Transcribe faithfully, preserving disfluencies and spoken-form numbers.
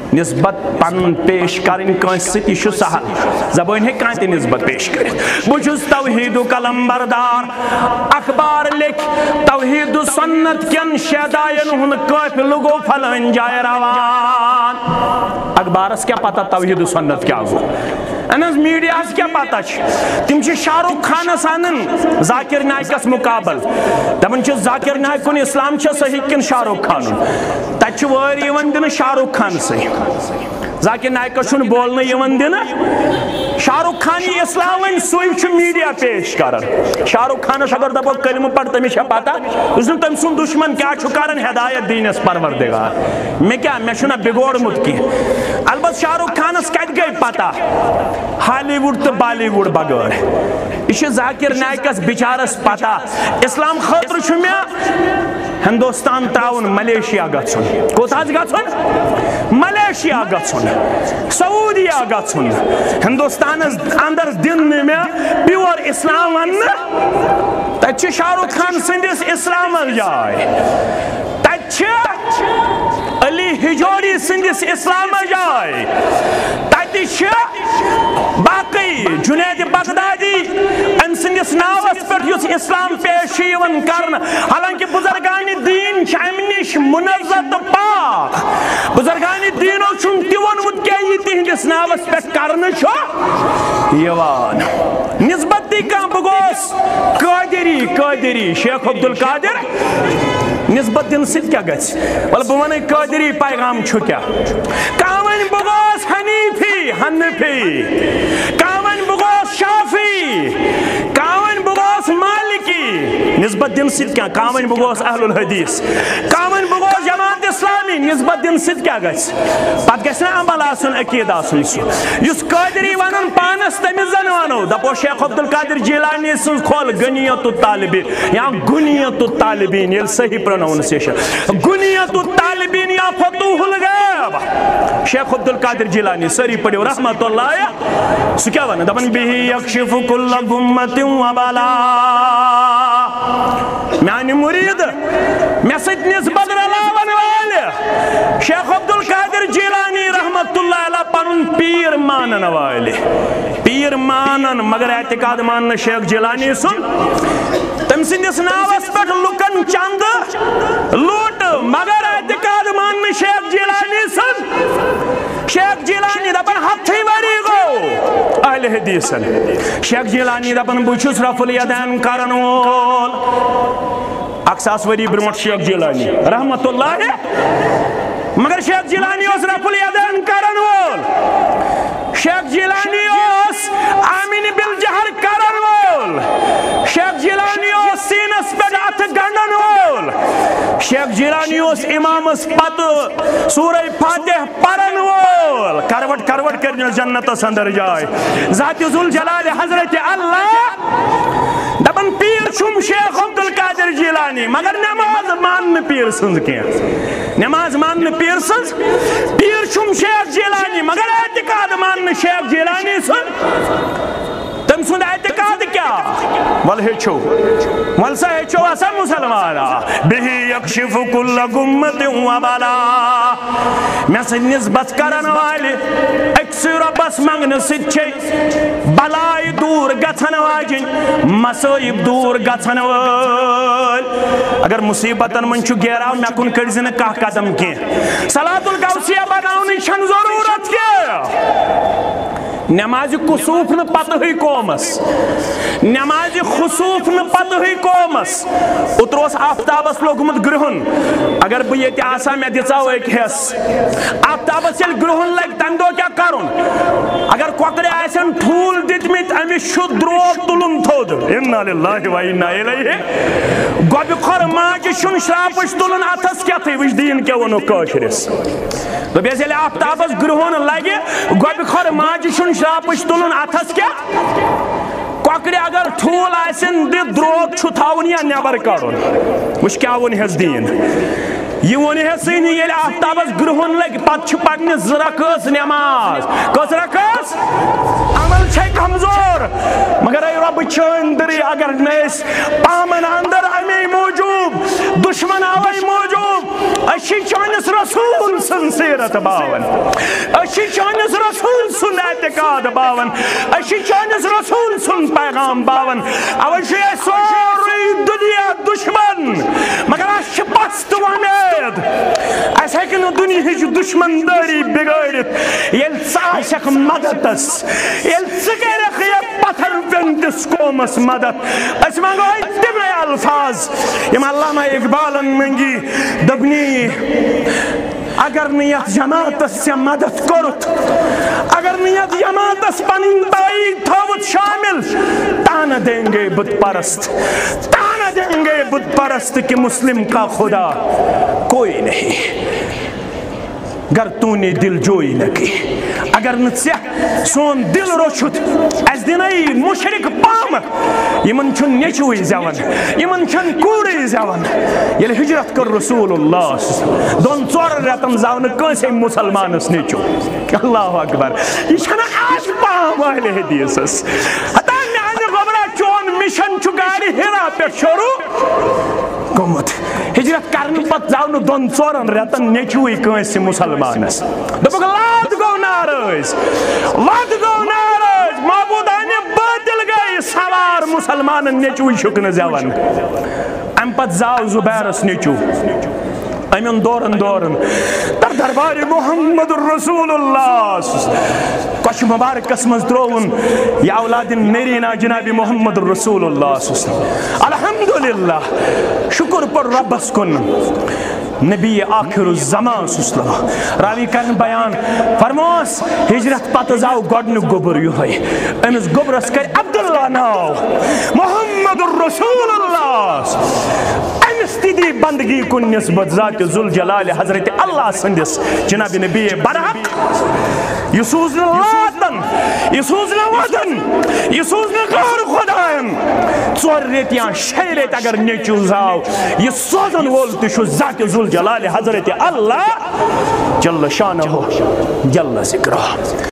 نسبت پن پیش کرن کنس ست یہ سہل زبان ہے کانت نسبت پیش کرت بچس توحید و کلم بردار اخبار لکھ توحید و سنت کن شہدائن ہن قافل گو فلان جائے روان اخبارس کیا پتہ توحید و سنت کیا گو انس میڈیا کیا پتہ تم شاہ رخ خانس انن ذاکر نائکس مقابل دپان ذاکر نائکن اسلام صحیح کن شاہ رخ خان تت واری دن شاہ رخ خان صحیح ذاکر نائکس بولنے دن شاہ رخ خان اسلام ون سوی میڈیا پیش کران شاہ رخ خانس اگر دپو کلمہ پڑھ تمس پتہ اس تم سن دشمن کیا کران ہدایت دینس پروردگار میں کیا میں چھنا بگوڑمت کی البتہ شاہ رخ خانس کت گئی پتہ ہالی ووڈ تو بالی ووڈ بغیر یہ ذاکر نائکس بچارس پتہ اسلام خاطر میں ہندوستان تراؤن ملیشیا گھن کوت گھن ملیشیا گھن سعودیا گھن ہندوستان اندر دن میں پیور اسلام ون تت شاہ رخ خان سندس اسلام جائے تت علی ہجوری سندس اسلام جائے تت باقی جنید بغدادی ام سندس ناوس پہ اسلام پیش کرنا حالانکہ بزرگان دین ام نش منزہ پاک بزرگان دینو چھ تہ وونمت کہ یہ تہندس ناوس پہ کرنا نسبت دی کان بگوس قادری قادری شیخ عبد القادر نسبت دن ست کیا گھس بل بہ ون قادری پیغام چھ کیا کامن بگوس حنیفی حنفی کامن بگوس شافی کامن بگوس مالکی نسبت دن ست کیا کامن بگوس اہل الحدیث کامن بگوس جماعت اسلامی نسبت دن ست کیا گھس پت گھس نا عمل آسن عقید آسن اس قادری ونن پانس تمس زن ونو دپو شیخ عبد القادر جیلانی سن کھول غنیت الطالبین یا غنیت الطالبین یل صحیح پروننسیشن غنیت الطالبین یا فتوح الغیب شیخ عبد القادر جیلانی سری پڑھو رحمت اللہ سو کیا ون دپن به یکشف کل غمت و بلا میانی مرید میں ست نسبت رلاون والے شیخ عبد القادر جیلانی رحمت اللہ علیہ پن پیر مانن والے پیر مانن مگر اعتقاد مانن شیخ جیلانی سن تم سندس ناوس پہ لکن چند لوٹ مگر اعتقاد مانن شیخ جیلانی سن شیخ جیلانی دپن ہتھی وری گو اہل حدیثن شیخ جیلانی دپن بچس رفع الیدین کرن وول اکساس وری برمٹ شیخ جیلانی رحمت اللہ مگر شیخ جیلانی اس رفع الیدین کرن وول شیخ جیلانی اس آمین بالجہر کرن وول شیخ جیلانی اس سینس پہ اتھ گنڈن وول شیخ جیلانی اس امام اس پت سورہ فاتح پرن وول کروٹ کروٹ کرنے جنت سندر جائے ذات ذل جلال حضرت اللہ دپن پیر چھم شیخ عبد القادر جیلانی مگر نماز مان پیر سند کیا نماز مان پیر سند پیر چھم شیخ جیلانی مگر اعتقاد مان شیخ جیلانی سند تم سند اعتقاد کیا ول ہچو ول سا ہچو اسا مسلمانا به یکشف کل غمت و بلا میں سے نسبت کرن والے اکثر بس منگن سچے بلائی دور گھن واجن مصائب دور گھن وال اگر مصیبتن من چھ گیراو میں کن کرزن کہ قدم کی صلاۃ الغوثیہ بناونی چھن ضرورت کی نماز کسوف نہ پتہ ہوئی قومس نماز خسوف نہ پتہ ہوئی قومس اتروس آفتابس لوگمت گرہن اگر بہ یہ آسا میں دژاو ایک حص آفتابس یل گرہن لگ تم دو کیا کرن اگر کوکڑے آسن ٹھول دتمت امس چھ دروگ تلن تھود انا للہ و انا الیہ گوبہ خور ماج چھن شراپش تلن اتھس کیا تھی وچ دین کیا ونو کاشرس تو بیس یل آفتابس گرہن لگہ گوبہ خور ماج چھن شراپش تلن اتھس کیا کوکڑے اگر ٹھول آسن دت دروگ چھ تھاون یا نیبر کڑن وچ کیا ون ہس دین یہ ونی ہے سینی یل آفتابس گرہن لگ پت چھ پڑھنے زرکس نماز کس رکس عمل چھ کمزور مگر اے رب چندری اگر نیس پامن اندر امی موجود دشمن آوائی موجود اشی چانس رسول سن سیرت باون اشی چانس رسول سن اعتقاد باون اشی چانس رسول سن پیغام باون اوشی سوری دنیا دشمن مگر اش پست ونید اس ہیکن دنیا ہج دشمن داری بگڑت یل ساشک مددس یل سکرخ یہ پتھر وندس قومس مدد اس منگو تمے الفاظ یم علامہ اقبالن منگی دبنی اگر نیت جماعت سے مدد کرت اگر نیت جماعت پن تائید تھوت شامل تانا دیں گے بت پرست تانا دیں گے بت پرست کہ مسلم کا خدا کوئی نہیں گر تو نے دل جوئی لگی اگر نتسیا سون دل روشت از دنائی مشرک پام یمن چن نیچوئی زیون یمن چن کوڑی زیون یل ہجرت کر رسول اللہ دون چور رتن زاون کنسے مسلمان اس نیچو اللہ اکبر یہ چھنا آج پام والے حدیث اس حتی میانی غبرہ چون مشن چکاری ہرا پر شروع گمت ہجرت کرن پت زاون دون چورن رتن نیچوئی کنسے مسلمان اس دبک لاد گو نارز لاد گو نارز معبودان باطل گئی سوار مسلمان نیچوئی شکن زیون ام پت زاو زبیرس نیچو امین دورن دورن در دربار محمد رسول اللہ کش مبارک قسمز درون یا اولاد نرینا جناب محمد رسول اللہ الحمدللہ شکر پر ربس کن نبی آخر الزمان سسلم راوی کرن بیان فرموس ہجرت پت زاو گوڑن گبر یوہی امس گبرس کر عبداللہ ناو محمد رسول اللہ امس تیدی بندگی کن نسبت ذات ذوالجلال حضرت اللہ سندس جناب نبی برحق یسوز لاتن یسوز لودن یسوز غور خدایم ژور ریت یا شے ریت اگر نیچو زاو یہ سوزن وول تشو ذات ذوالجلال حضرت اللہ جل شانہ جل ذکرہ